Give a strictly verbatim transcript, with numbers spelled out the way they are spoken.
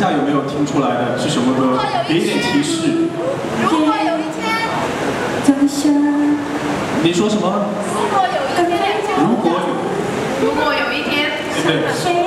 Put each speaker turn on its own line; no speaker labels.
下有没有听出来的是什么歌？给一点提示。
如果有一天，
怎想？
你说什么？
如果有一天，
如果有，
如果有一天，
对。
谁？